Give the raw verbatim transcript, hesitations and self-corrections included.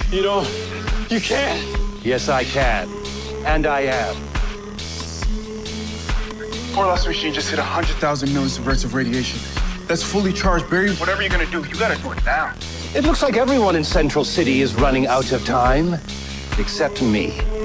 You don't... You can't. Yes, I can. And I am. Our last machine just hit one hundred thousand millisieverts of radiation. That's fully charged, Barry. Whatever you're gonna do, you gotta do it now. It looks like everyone in Central City is running out of time. Except me.